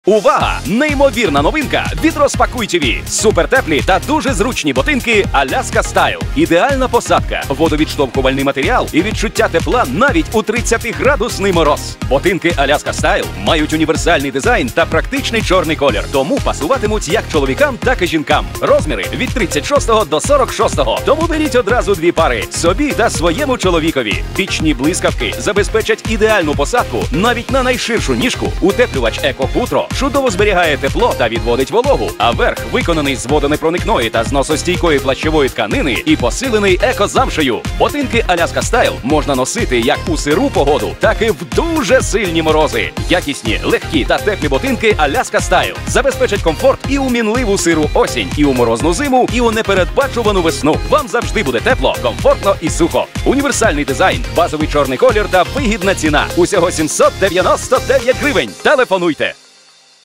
Увага! Неймовірна новинка від Розпакуйчеві. Супертеплі та дуже зручні ботинки Аляска Стайл. Ідеальна посадка, водовідштовхувальний матеріал і відчуття тепла навіть у 30-градусний мороз. Ботинки Аляска Стайл мають універсальний дизайн та практичний чорний колір, тому пасуватимуть як чоловікам, так і жінкам. Розміри від 36 до 46. Тому беріть одразу дві пари собі та своєму чоловікові. Пічні блискавки забезпечать ідеальну посадку навіть на найширшу ніжку. Утеплювач Еко-Хутро чудово зберігає тепло та відводить вологу, а верх виконаний з водонепроникної та зносостійкої плащової тканини і посилений еко-замшею. Ботинки Аляска Стайл можна носити як у сиру погоду, так і в дуже сильні морози. Якісні, легкі та теплі ботинки Аляска Стайл забезпечать комфорт і у мінливу сиру осінь, і у морозну зиму, і у непередбачувану весну. Вам завжди буде тепло, комфортно і сухо. Універсальний дизайн, базовий чорний колір та вигідна ціна. Усього 799 гривень. Телефонуйте!